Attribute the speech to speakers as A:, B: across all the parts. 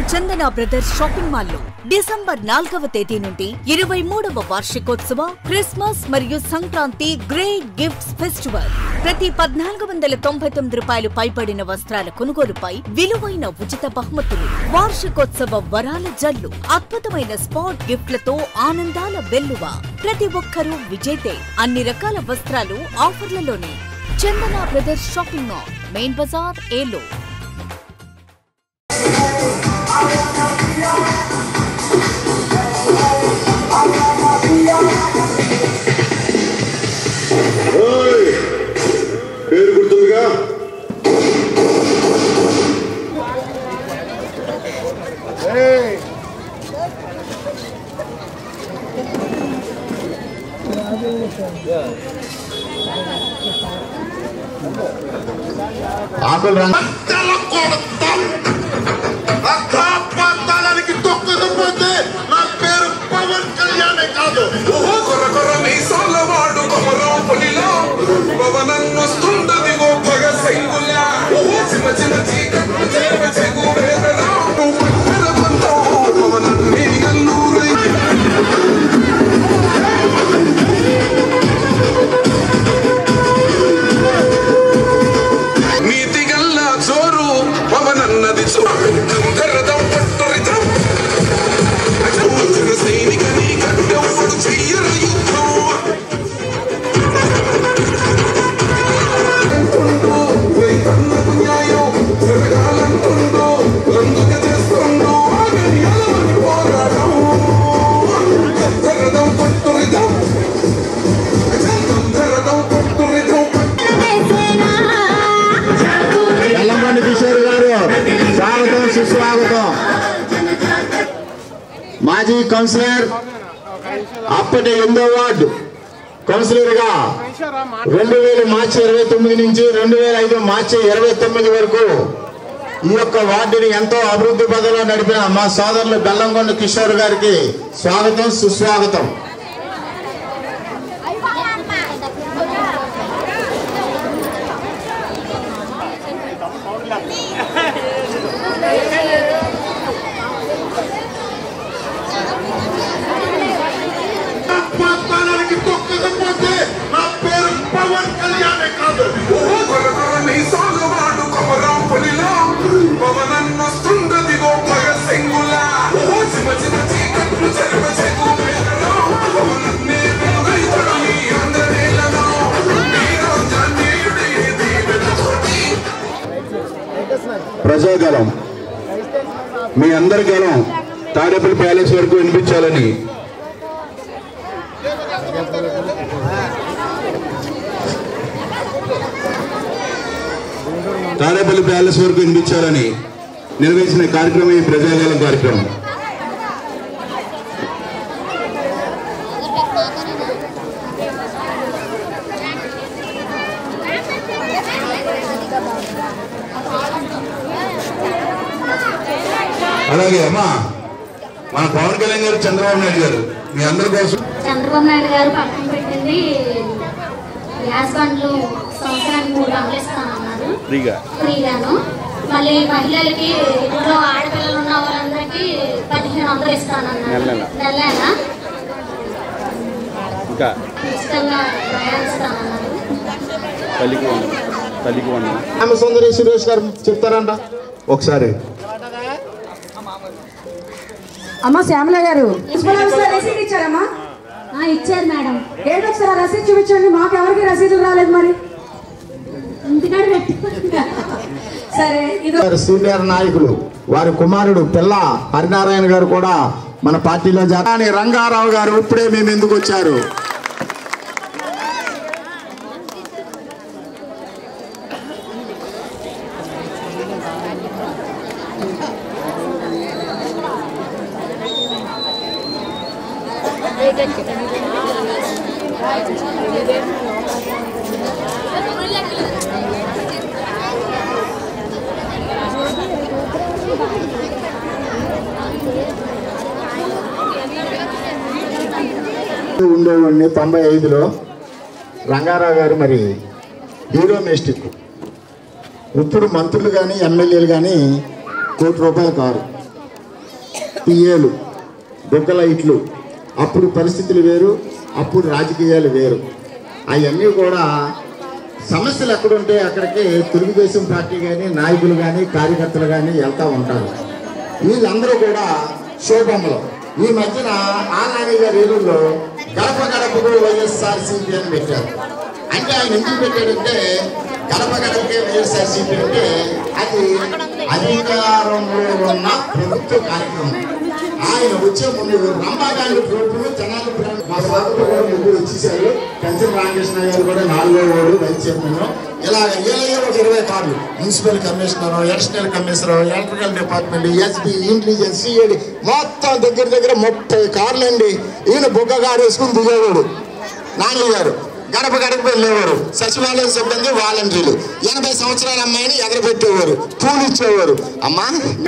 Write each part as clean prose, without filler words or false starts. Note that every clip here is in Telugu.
A: చందన బ్రదర్స్ షాపింగ్ మాల్ లో డిసెంబర్ 4వ తేదీ నుండి 23వ వార్షికోత్సవ క్రిస్మస్ మరియు సంక్రాంతి గ్రేట్ గిఫ్ట్స్ ఫెస్టివల్. ప్రతి 1499 రూపాయలు పైబడిన వస్త్రాల కొనుగోలుపై విలువైన ఉచిత బహుమతులు, వార్షికోత్సవ వరాల జల్లు, అద్భుతమైన స్పాట్ గిఫ్ట్లతో ఆనందాల వెల్లువ. ప్రతి ఒక్కరూ విజేతే. అన్ని రకాల వస్త్రాలు ఆఫర్లలోనే. Chandana brothers shopping mall, main బజార్, ఏలో.
B: పేరు గుర్తుందిగా? ఆకులు రంగానికి తొక్కకపోతే నా పేరు పవన్ కళ్యాణ్ కాదు.
C: కొర మీసాల వాడు కొమరం పులిలో పవనన్ వస్తుండది ఓ భగ సింగులా. చిన్న చిన్న చీకట్లు చేవ చెగు వేదనా పవనన్ని ఎల్లూరై నీతి గల్ల చోరు పవనన్నది చోరదం పట్టురితం సైనికని కట్టెవ్వడు చెయ్యరు యుద్ధం. న్యాయం జరగాలంటుందో అందుక చేస్తుందో పోరాటం ధరదం పట్టురితం ధరదం పట్టురితం.
B: ఎల్లమండి కిషోర్ గారు స్వాగతం, సుస్వాగతం. మాజీ కౌన్సిలర్, అప్పటి 8వ వార్డు కౌన్సిలర్ గా 2000 మార్చి 29 నుంచి 2005 మార్చి 29 వరకు ఈ యొక్క వార్డుని ఎంతో అభివృద్ధి పథంలో నడిపిన మా సోదరులు బెల్లంకొండ కిషోర్ గారికి స్వాగతం, సుస్వాగతం.
C: తొక్కకపోతే నా పేరు పవన్ కళ్యాణ్ కాదు. కొర మీసాల వాడు కొమరం పులిలో పవనన్ వస్తుండది ఓ భగ సింగులా. చిన్న చిన్న చీకట్లు చెరువ చెగు వేదనా పవనన్ని వెలుగైతడు ఈ ఆంధ్రనేలను.
B: ప్రజాగలం మీ అందరి గలం తాడేపల్లి ప్యాలెస్ వరకు వినిపించాలని తాడేపల్లి ప్యాలెస్ వరకు వినిపించాలని నిర్వహించిన కార్యక్రమం ఈ ప్రజాగలం కార్యక్రమం. అలాగే అమ్మా, మన పవన్ కళ్యాణ్ గారు, చంద్రబాబు నాయుడు గారు మీ అందరి కోసం.
D: చంద్రబాబు నాయుడు గారు పక్కన పెట్టింది గ్యాస్ బండ్లు సంవత్సరానికి 3 వందలు ఇస్తానన్నారు ఫ్రీగాను. మళ్ళీ మహిళలకి ఇంట్లో ఆడపిల్లలు ఉన్న వాళ్ళందరికీ 1500 ఇస్తానన్నారు. నెలైనా ఉచితంగా ప్రయాణిస్తానన్నారు.
B: సుందరి సురేష్ గారు చెప్తారంట ఒకసారి.
E: అమ్మా శ్యామల గారు రసీదు ఇచ్చారమ్మా?
D: ఇచ్చారు మేడం.
E: ఏంటి ఒకసారి రసీదు చూపించండి. మాకు ఎవరికి రసీదులు రాలేదు మరి. సరే, ఇది
B: సీనియర్ నాయకులు వారి కుమారుడు పిల్ల హరినారాయణ గారు కూడా మన పార్టీలో జాని రంగారావు గారు ఇప్పుడే మేము ఎందుకు వచ్చారు. ఉండేవాడిని 95లో రంగారావు గారు మరి హీరో మెస్టిక్. ఇప్పుడు మంత్రులు కానీ ఎమ్మెల్యేలు కానీ ₹1 కోటి కారు. టీఏలు బొగ్గలైట్లు అప్పుడు పరిస్థితులు వేరు, అప్పుడు రాజకీయాలు వేరు. అవన్నీ కూడా సమస్యలు ఎక్కడుంటే అక్కడికి తెలుగుదేశం పార్టీ కానీ నాయకులు కానీ కార్యకర్తలు కానీ వెళ్తూ ఉంటారు. వీళ్ళందరూ కూడా శోభంలో ఈ మధ్యన ఆనాని గారి ఏలూరులో గడప గడపకు వైఎస్ఆర్సీపీ అని పెట్టారు. అంటే ఆయన ఎందుకు పెట్టాడంటే గడప గడపకే వైఎస్ఆర్సీపీ అంటే అది అధికారంలో ఉన్న ప్రభుత్వ కార్యక్రమం. ఆయన వచ్చే ముందు రంభాగాంధీ ప్రభుత్వం జనాలు మా స్వాతంత్ర కూడా ముగ్గురు వచ్చేసారు. కంచెం రామకృష్ణ గారు కూడా 4వ వార్డు వైస్ చైర్మన్. ఇలాగ ఒక 20 కార్లు municipal commissioner, additional commissioner, electrical department, SP, intelligence, CID మొత్తం దగ్గర 30 కార్లు అండి. ఈయన బొగ్గగారు వేసుకుని దిగేవాడు. నాని గారు గడప గడప వెళ్ళేవారు. సచివాలయం సిబ్బంది వాలంటీర్లు 80 సంవత్సరాల అమ్మాయిని ఎగరబెట్టేవారు, పూలు ఇచ్చేవారు. అమ్మా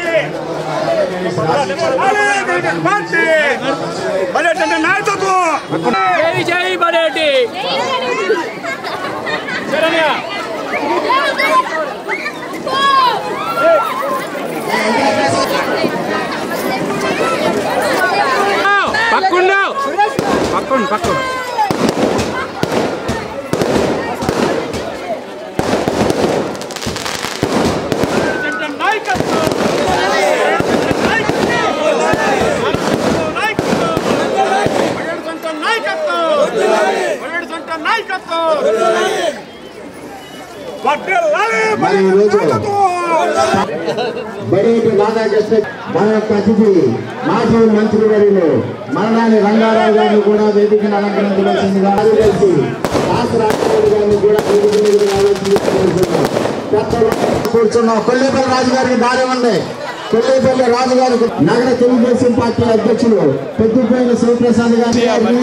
F: పక్కన
B: మరి ఈరోజు బడేటి రాధాకృష్ణ మన యొక్క అతిథి మాజీ మంత్రి వర్యులు మరణాన్ని రంగారావు గారిని కూడా వేదికను అలంకరించవలసిందిగా కలిసి రాష్ట్ర రాష్ట్రపతి గారిని కూడా వేదిక మీద కూర్చున్నాం. కొల్లేపల్లి రాజు గారికి దారి ఉంది. కొల్లేపల్లి రాజు గారికి నగర తెలుగుదేశం పార్టీ అధ్యక్షులు పెద్దపల్లి శివప్రసాద్ గారి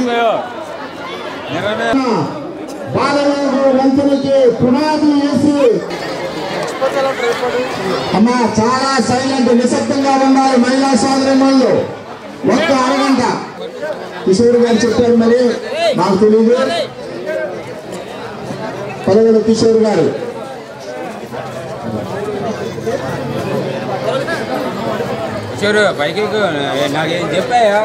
B: బాలరాజు వంతులకి పునాది వేసి అమ్మా చాలా సైలెంట్ నిశ్శబ్దంగా ఉన్నారు మహిళా సోదరులు. ఒక్క అరగంట కిషోర్ గారు చెప్పారు, మరి మాకు తెలియదు. పదవుల కిషోర్ గారు
F: పైకి నాకేం చెప్పాయా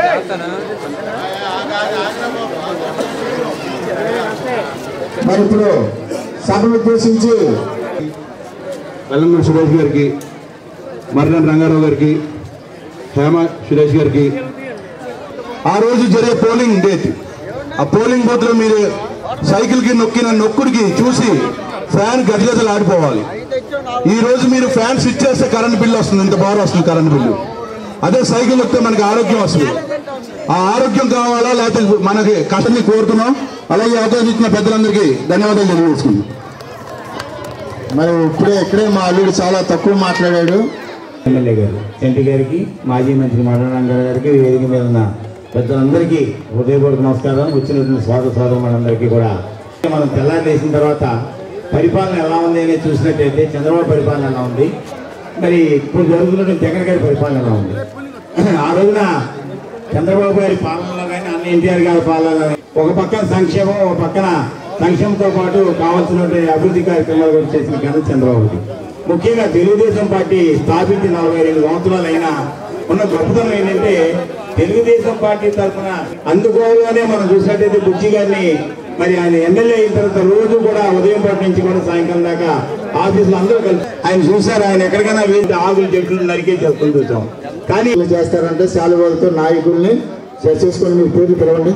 B: మరి ఇప్పుడు సభను ఉద్దేశించి
G: వెల్లంగూడి సురేష్ గారికి, మర్రన్ రంగారావు గారికి, హేమ సురేష్ గారికి ఆ రోజు జరిగే పోలింగ్ డేట్, ఆ పోలింగ్ బూత్ లో మీరు సైకిల్ కి నొక్కిన నొక్కుడికి చూసి ఫ్యాన్ గజగజలు ఆడిపోవాలి. ఈ రోజు మీరు ఫ్యాన్ స్విచ్ చేస్తే కరెంట్ బిల్లు వస్తుంది, ఇంత బాగా వస్తుంది కరెంట్ బిల్లు. అదే సైకిల్ వస్తే మనకి ఆరోగ్యం వస్తుంది. ఆ ఆరోగ్యం కావాలా లేకపోతే మనకి కష్టాన్ని కోరుతున్నాం. అలాగే అవకాశం ఇచ్చిన పెద్దలందరికీ ధన్యవాదాలు తెలియజేసుకుందాం.
B: మరి ఇక్కడే మా అల్లుడు చాలా తక్కువ మాట్లాడాడు.
H: ఎమ్మెల్యే గారు ఎంపీ గారికి, మాజీ మంత్రి మరణంగారావు గారికి, వేదిక మీద ఉన్న పెద్దలందరికీ హృదయపూర్వక నమస్కారం. వచ్చినటువంటి సోదరులందరికీ కూడా మనం తెల్లారి వేసిన తర్వాత పరిపాలన ఎలా ఉంది అనేది చూసినట్టయితే చంద్రబాబు పరిపాలన ఎలా ఉంది, మరి ఇప్పుడు జరుగుతున్నటువంటి జగన్ గారి పరిపాలన ఎలా ఉంది. ఆ రోజున చంద్రబాబు గారి పాలనలో కానీ అన్న ఎన్టీఆర్ గారి పాలనలో ఒక పక్కన సంక్షేమం, ఒక పక్కన సంక్షేమంతో పాటు కావాల్సినటువంటి అభివృద్ధి కార్యక్రమాలు కూడా చేసిన ఘనత చంద్రబాబుది. ముఖ్యంగా తెలుగుదేశం పార్టీ స్థాపించి 42 సంవత్సరాలు అయినా ఉన్న గొప్పతనం ఏంటంటే తెలుగుదేశం పార్టీ తరఫున అందుకోవాలనే మనం చూసినట్టయితే బుజ్జి గారిని మరి ఆయన ఎమ్మెల్యే అయిన తర్వాత రోజు కూడా ఉదయం పాటు నుంచి కూడా సాయంకాలం దాకా ఆఫీసులో అందరూ కలిసి ఆయన చూశారు. ఆయన ఎక్కడికైనా వెళ్ళి ఆకులు చెట్లు నరికేసి వెళ్తుంది చూసాం. కానీ
B: చేస్తారంటే శాలువాలతో నాయకుల్ని చేసుకొని మీరు పేరు పిలవండి.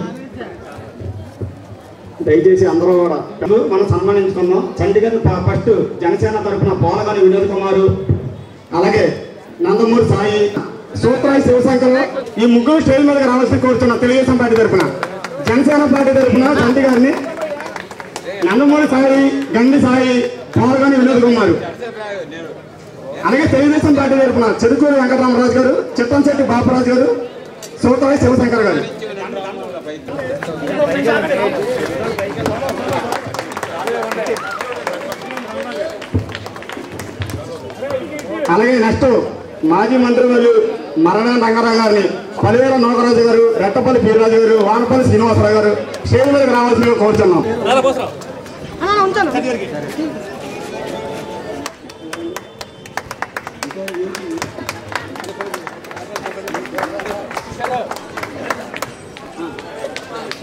I: దయచేసి అందరూ కూడా మనం సన్మానించుకుందాం. చండీగఢ్ ఫస్ట్ జనసేన తరఫున పోలగాని వినోద్ కుమారు, అలాగే నందమూరి సాయి, సూత్రాయి శివశంకర్, ఈ ముగ్గురు స్టేజ్ మీదకి రావాల్సి కోరుతున్నాం. తెలుగుదేశం పార్టీ తరఫున, జనసేన పార్టీ తరఫున చంటి గారిని, నందమూరి సాయి, గండి సాయి, పోలగాని వినోద్ కుమారు, అలాగే తెలుగుదేశం పార్టీ తరఫున చెరుకూరు వెంకటరామరాజు గారు, చిత్తంశెట్టి బాపరాజు గారు, సూత్రాయి శివశంకర్ గారు. అలాగే నెక్స్ట్ మాజీ మంత్రివర్యులు మరణం రంగారావు గారిని, పలివేల నోకరాజు గారు, రెట్టపల్లి వీరరాజు గారు, వానపల్లి శ్రీనివాసరావు గారు స్టేజ్ మీదకి రావాల్సిందిగా కోరుతున్నాం.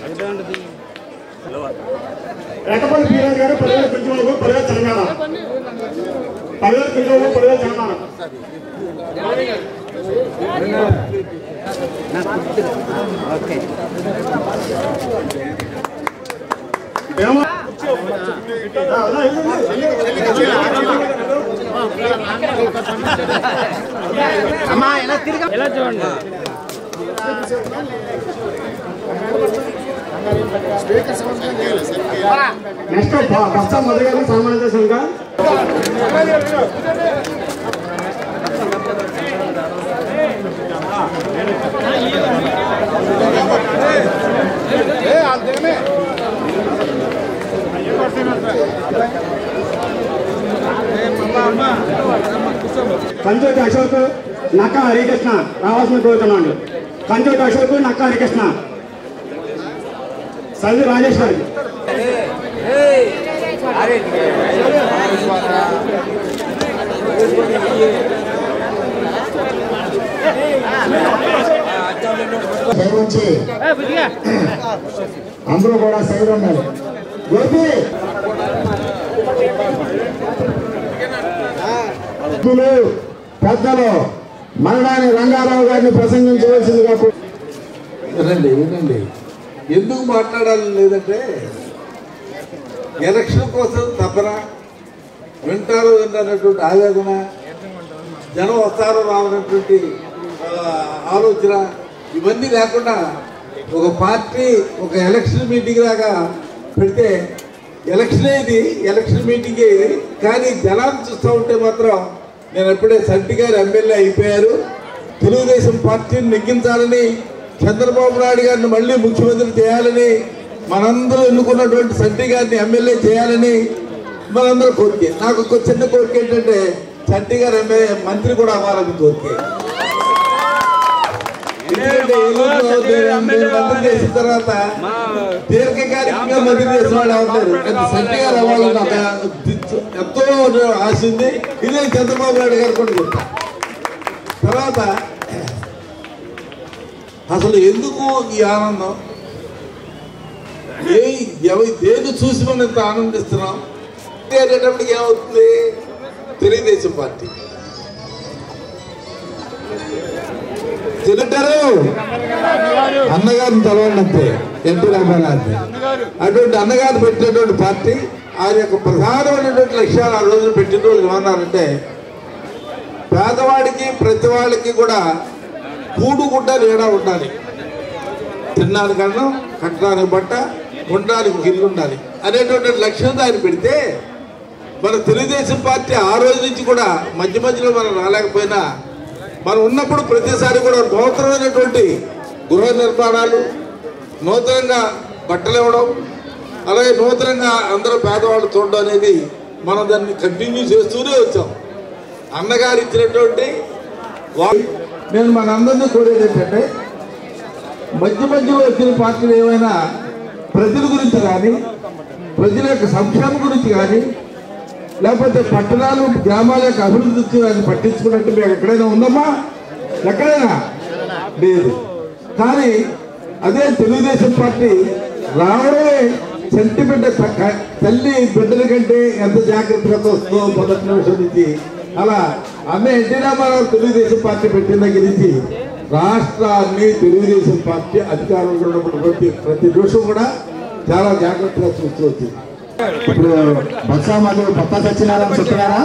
I: రెక్కపల్లి పీరాజ్ గారు 10,000 పెంచుకోవడం 10,000 తెలంగాణ 10,000 పెంచుకోవడం 10,000 తెలంగాణ
F: అమ్మా ఎలా తిరిగా ఎలా చూడండి
I: నెక్స్ట్ బస్తా మొదలుగా సన్మానించేసాక కంచోటి అశోక్ నక్క హరికృష్ణ రావాల్సిన కోరుతున్నాడు. కంచోటి అశోక్ నక్క హరికృష్ణ సల్లి రాజేష్ గారికి
B: అందరూ కూడా సైడ్ ఉన్నారు. గోపి పెద్దలు మరణాన్ని రంగారావు గారిని ప్రసంగించవలసిందిగా.
J: వినండి ఎందుకు మాట్లాడాలని లేదంటే ఎలక్షన్ కోసం తప్పరా వింటారు వింటారనేటువంటి ఆవేదన, జనం వస్తారో రావనటువంటి ఆలోచన ఇవన్నీ లేకుండా ఒక పార్టీ ఒక ఎలక్షన్ మీటింగ్ లాగా పెడితే ఎలక్షన్ మీటింగే ఇది. కానీ జనాన్ని చూస్తూ ఉంటే మాత్రం నేను ఎప్పుడే సంటి గారు ఎమ్మెల్యే అయిపోయారు, తెలుగుదేశం పార్టీని నెగ్గించాలని, చంద్రబాబు నాయుడు గారిని మళ్ళీ ముఖ్యమంత్రి చేయాలని, మనందరూ ఎన్నుకున్నటువంటి సంటి గారిని ఎమ్మెల్యే చేయాలని మనందరూ కోరిక. నాకు ఒక చిన్న కోరిక ఏంటంటే సంటి గారు ఎమ్మెల్యే మంత్రి కూడా అవ్వాలని కోరిక. మంత్రి చేసిన తర్వాత దీర్ఘకాలికంగా మంత్రి చేసిన వాళ్ళు అవుతారు. సంటి గారు అవ్వాలని ఎంతో ఆశ ఉంది. ఇదే చంద్రబాబు నాయుడు గారు కూడా చెప్తారు. తర్వాత అసలు ఎందుకు ఈ ఆనందం, దేని చూసి మనం ఇంత ఆనందిస్తున్నాం అనేటప్పటికి ఏమవుతుంది? తెలుగుదేశం పార్టీ తెలుగుతారు అన్నగారిని చదవండి అంతే, ఎన్టీ రామారావు అటువంటి అన్నగారు పెట్టినటువంటి పార్టీ ఆయన యొక్క ప్రధానమైనటువంటి లక్ష్యాలు ఆ రోజులు పెట్టిన రోజులు ఏమన్నారంటే పేదవాడికి ప్రతి వాళ్ళకి కూడా కూడుగుడ్డ నీడ ఉండాలి, తినడానికి అన్నం, కట్టడానికి బట్ట, ఉండడానికి ఒక ఇల్లు ఉండాలి అనేటువంటి లక్ష్యంతో ఆయన పెడితే మన తెలుగుదేశం పార్టీ ఆ రోజు నుంచి కూడా మధ్య మధ్యలో మనం రాలేకపోయినా మనం ఉన్నప్పుడు ప్రతిసారి కూడా నూతనమైనటువంటి గృహ నిర్మాణాలు, నూతనంగా బట్టలు ఇవ్వడం, అలాగే నూతనంగా అందరూ పేదవాళ్ళు చూడడం అనేది మనం దాన్ని కంటిన్యూ చేస్తూనే వచ్చాం. అన్నగారు ఇచ్చినటువంటి నేను మనందరినీ కోరేది ఏంటంటే మధ్య మధ్యలో వచ్చిన పార్టీలు ఏమైనా ప్రజల గురించి కానీ, ప్రజల యొక్క సంక్షేమం గురించి కానీ, లేకపోతే పట్టణాలు గ్రామాల యొక్క అభివృద్ధి గురించి కానీ పట్టించుకున్నట్టు మేము ఎక్కడైనా ఉందమ్మా? ఎక్కడైనా లేదు. కానీ అదే తెలుగుదేశం పార్టీ రావడమే సెంటిమెంట్ తల్లి బిడ్డల కంటే ఎంత జాగ్రత్తగా వస్తుందో మొదటి నిమిషం నుంచి అలా అన్న ఎన్టీ రామారావు తెలుగుదేశం పార్టీ పెట్టిన దగ్గర నుంచి రాష్ట్రాన్ని తెలుగుదేశం పార్టీ అధికారంలో ఉన్నప్పుడు ప్రతి నిమిషం కూడా చాలా జాగ్రత్తగా చూస్తూ వచ్చింది.
B: ఇప్పుడు బొత్స మధు కొత్త సత్యనారాయణ చెప్తున్నారా?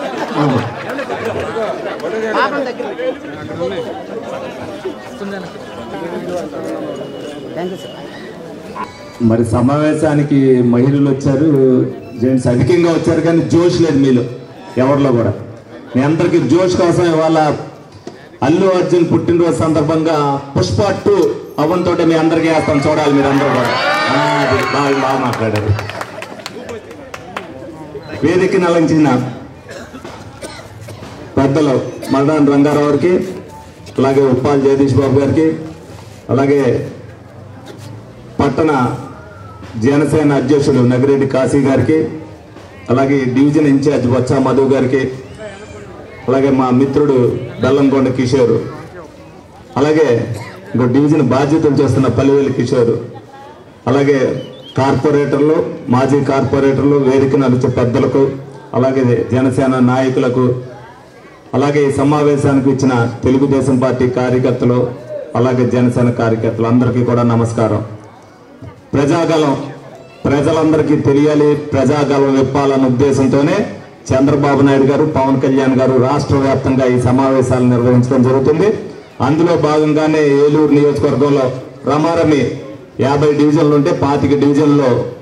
K: మరి సమావేశానికి మహిళలు వచ్చారు, జెంట్స్ అధికంగా వచ్చారు, కానీ జోష్ లేదు మీలో ఎవరిలో కూడా. మీ అందరికీ జోష్ కోసం ఇవాళ అల్లు అర్జున్ పుట్టినరోజు సందర్భంగా పుష్ప 2 అవ్వంతో మీ అందరికీ వేస్తాం, చూడాలి మీరు అందరూ కూడా. బాగా మాట్లాడారు. వేదికను అలంచిన పెద్దలు మరణాన్ రంగారావు గారికి, అలాగే ఉప్పాల్ జగదీష్ బాబు గారికి, అలాగే పట్టణ జనసేన అధ్యక్షుడు నగిరెడ్డి కాశీ గారికి, అలాగే డివిజన్ ఇన్ఛార్జ్ బొత్స మధు గారికి, అలాగే మా మిత్రుడు బెల్లంకొండ కిషోర్, అలాగే ఇంకో డివిజన్ బాధ్యతలు చేస్తున్న పల్లివేలు కిషోర్, అలాగే కార్పొరేటర్లు, మాజీ కార్పొరేటర్లు, వేదిక నడిచే పెద్దలకు, అలాగే జనసేన నాయకులకు, అలాగే ఈ సమావేశానికి ఇచ్చిన తెలుగుదేశం పార్టీ కార్యకర్తలు, అలాగే జనసేన కార్యకర్తలు అందరికీ కూడా నమస్కారం. ప్రజాగలం ప్రజలందరికీ తెలియాలి, ప్రజాగలం విప్పాలన్న ఉద్దేశంతోనే చంద్రబాబు నాయుడు గారు, పవన్ కళ్యాణ్ గారు రాష్ట్ర వ్యాప్తంగా ఈ సమావేశాలు నిర్వహించడం జరుగుతుంది. అందులో భాగంగానే ఏలూరు నియోజకవర్గంలో రమారమి 50 డివిజన్లు ఉంటే 25 డివిజన్లో